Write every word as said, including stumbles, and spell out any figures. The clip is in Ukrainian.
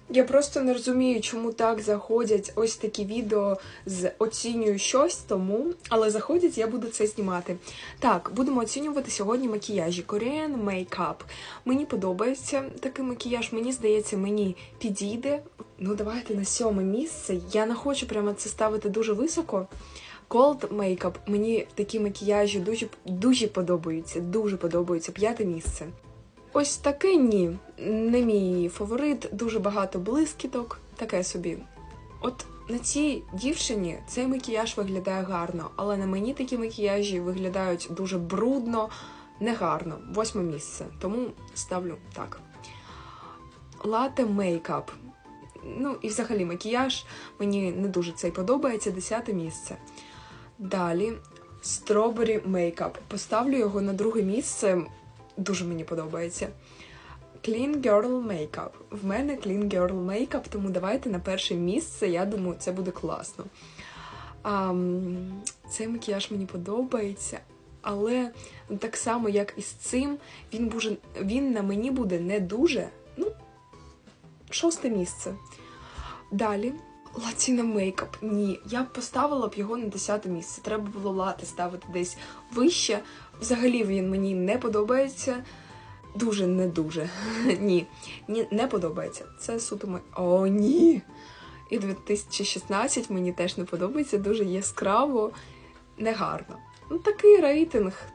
Я просто не розумію, чому так заходять ось такі відео з оцінюю щось, тому, але заходять, я буду це знімати. Так, будемо оцінювати сьогодні макіяжі. Korean Makeup. Мені подобається такий макіяж, мені здається, мені підійде. Ну, давайте на сьоме місце. Я не хочу прямо це ставити дуже високо. Cold Makeup. Мені такі макіяжі дуже, дуже подобаються, дуже подобаються. П'яте місце. Ось таке ні, не мій фаворит, дуже багато блискіток, таке собі. От на цій дівчині цей макіяж виглядає гарно, але на мені такі макіяжі виглядають дуже брудно, негарно. Восьме місце, тому ставлю так. Latte Makeup. Ну і взагалі макіяж, мені не дуже цей подобається, десяте місце. Далі Strawberry Makeup. Поставлю його на друге місце. Дуже мені подобається. Clean Girl Makeup. В мене Clean Girl Makeup, тому давайте на перше місце, я думаю, це буде класно. А, цей макіяж мені подобається, але так само, як і з цим, він, буде, він на мені буде не дуже, ну, шосте місце. Далі. Latina Makeup. Ні, я б поставила б його на десяте місце. Треба було лати ставити десь вище. Взагалі він мені не подобається. Дуже не дуже. Ні, ні, не подобається. Це суто мой... О, ні! І дві тисячі шістнадцять мені теж не подобається. Дуже яскраво, негарно. Ну, такий рейтинг.